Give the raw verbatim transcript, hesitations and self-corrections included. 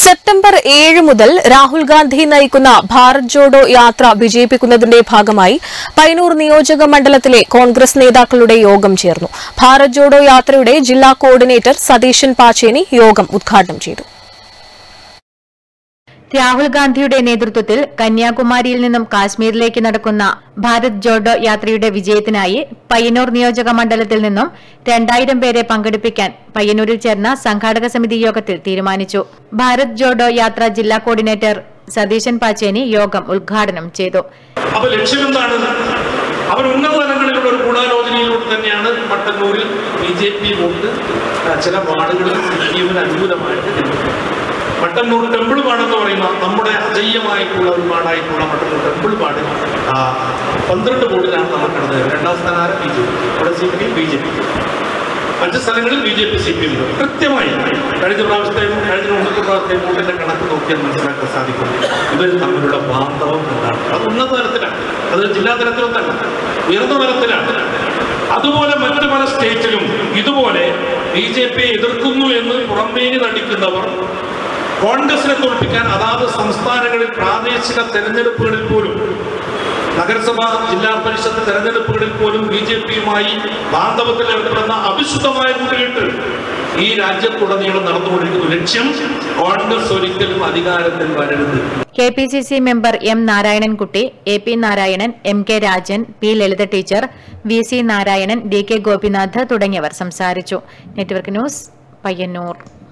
September ഏഴ് മുതൽ രാഹുൽ ഗാന്ധി നയിക്കുന്ന ഭാരത് ജോഡോ യാത്ര വിജയിപ്പിക്കുന്നതിന്റെ ഭാഗമായി പയ്യന്നൂർ നിയോജക മണ്ഡലത്തിലെ കോൺഗ്രസ് നേതാക്കളുടെ യോഗം ചേർന്നു. ഭാരത് ജോഡോ യാത്രയുടെ ജില്ലാ കോർഡിനേറ്റർ സതീശൻ പാച്ചേനി യോഗം ഉദ്ഘാടനം ചെയ്തു. രാഹുൽ ഗാന്ധിയുടെ നേതൃത്വത്തിൽ കന്യാകുമാരിയിൽ നിന്നും കാശ്മീരിലേക്ക് നടക്കുന്ന ഭാരത് ജോഡോ യാത്രയുടെ വിജയത്തിനായി പയ്യന്നൂർ നിയോജക മണ്ഡലത്തിൽ നിന്നും രണ്ടായിരം പേരെ പങ്കെടുപ്പിക്കാൻ പയ്യന്നൂരിൽ ചേർന്ന സംഘാടക സമിതി യോഗത്തിൽ തീരുമാനിച്ചു. ഭാരത് ജോഡോ യാത്ര ജില്ലാ കോർഡിനേറ്റർ സതീശൻ പാച്ചേനി യോഗം ഉദ്ഘാടനം ചെയ്തു. അപ്പോൾ ലക്ഷ്യമെന്താണ്? അവർ ഉന്നത തലങ്ങളിലുള്ള ഒരു ഗൂഢാലോചനയിലൂടെ തന്നെയാണ് മട്ടന്നൂരിൽ ബി ജെ പി വോട്ട് ചില വാർഡുകളിൽ സിപിഎമ്മിന് അനുകൂലമായിട്ട് മട്ടന്നൂർ ടെമ്പിൾ വാർഡെന്ന് പറയുന്ന നമ്മുടെ അജയ്യമായിട്ടുള്ള ഒരു വാർഡായിട്ടുള്ള മട്ടന്നൂർ ടെമ്പിൾ വാർഡ് പന്ത്രണ്ട് വോട്ടിലാണ് നമ്മൾ കണ്ടത്. രണ്ടാം സ്ഥാനം ബി ജെ പി, അവിടെ C P M B J P, മറ്റ് സ്ഥലങ്ങളിൽ B J P C P M. കൃത്യമായി കഴിഞ്ഞ പ്രാവശ്യത്തെയും കഴിഞ്ഞ മുമ്പത്തെ പ്രാവശ്യത്തെയും വോട്ടിന്റെ കണക്ക് നോക്കിയാൽ മനസ്സിലാക്കാൻ സാധിക്കും ഇവർ തമ്മിലുള്ള ബാന്ധവം എന്താണ്. അത് ഉന്നത തലത്തിലാണ്, അത് ജില്ലാ തലത്തിലൊന്നല്ല, ഉയർന്ന തലത്തിലാണ്. അതുപോലെ മറ്റു പല സ്റ്റേറ്റിലും ഇതുപോലെ ബി ജെ പിയെ എതിർക്കുന്നു എന്ന് പുറമേനി നടിക്കുന്നവർ കോൺഗ്രസിനെ തോൽപ്പിക്കാൻ അതാത് സംസ്ഥാനങ്ങളിൽ പ്രാദേശിക തെരഞ്ഞെടുപ്പുകളിൽ പോലും, നഗരസഭ ജില്ലാ പരിഷത്ത് തെരഞ്ഞെടുപ്പുകളിൽ പോലും ബി ജെ പിയുമായി ബാന്ധവത്തിൽ ഏർപ്പെടുന്ന അവിശുദ്ധമായ കൂട്ടുകെട്ട് ഈ രാജ്യത്തുടനീളം നടന്നുകൊണ്ടിരിക്കുന്നു. ലക്ഷ്യം കോൺഗ്രസ് ഒരിക്കലും അധികാരത്തിൽ വരരുത്. K P C C member M Narayanankutty, A P Narayanan, M K Rajan, P Lalitha teacher, V C Narayanan, D K Gopinath തുടങ്ങിയവർ സംസാരിച്ചു. Network news, Payyanur.